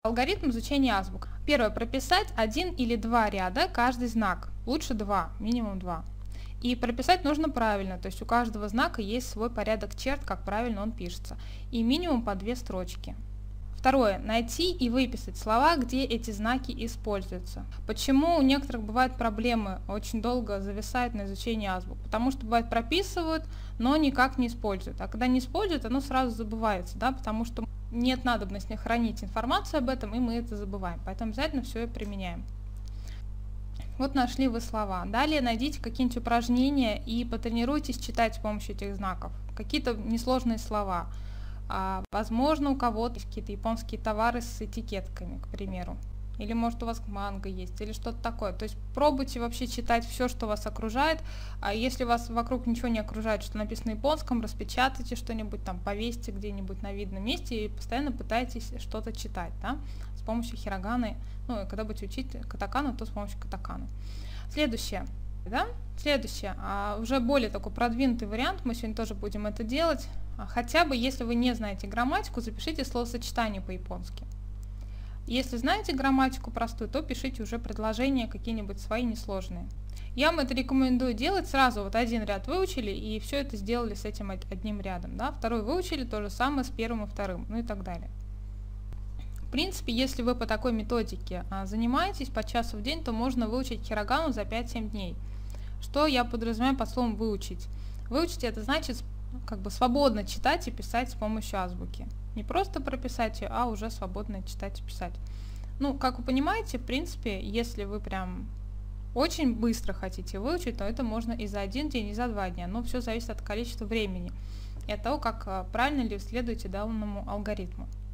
Алгоритм изучения азбук. Первое. Прописать один или два ряда каждый знак. Лучше два, минимум два. И прописать нужно правильно, то есть у каждого знака есть свой порядок черт, как правильно он пишется. И минимум по две строчки. Второе. Найти и выписать слова, где эти знаки используются. Почему у некоторых бывают проблемы, очень долго зависают на изучении азбук? Потому что бывает прописывают, но никак не используют. А когда не используют, оно сразу забывается, да, потому что нет надобности хранить информацию об этом, и мы это забываем. Поэтому обязательно все и применяем. Вот нашли вы слова. Далее найдите какие-нибудь упражнения и потренируйтесь читать с помощью этих знаков. Какие-то несложные слова. Возможно, у кого-то есть какие-то японские товары с этикетками, к примеру. Или может у вас манго есть, или что-то такое. То есть пробуйте вообще читать все, что вас окружает. А если вас вокруг ничего не окружает, что написано на японском, распечатайте что-нибудь там, повесьте где-нибудь на видном месте и постоянно пытайтесь что-то читать, да, с помощью хироганы. Ну, и когда будете учить катакану, то с помощью катаканы. Следующее. Да? Следующее. Уже более такой продвинутый вариант, мы сегодня тоже будем это делать. Хотя бы, если вы не знаете грамматику, запишите словосочетание по-японски. Если знаете грамматику простую, то пишите уже предложения какие-нибудь свои несложные. Я вам это рекомендую делать сразу, вот один ряд выучили, и все это сделали с этим одним рядом. Да? Второй выучили, то же самое с первым и вторым, ну и так далее. В принципе, если вы по такой методике занимаетесь по часу в день, то можно выучить хирогану за 5-7 дней. Что я подразумеваю под словом выучить? Выучить это значит как бы свободно читать и писать с помощью азбуки. Не просто прописать ее, а уже свободно читать и писать. Ну, как вы понимаете, в принципе, если вы прям очень быстро хотите выучить, то это можно и за один день, и за 2 дня. Но все зависит от количества времени и от того, как правильно ли вы следуете данному алгоритму.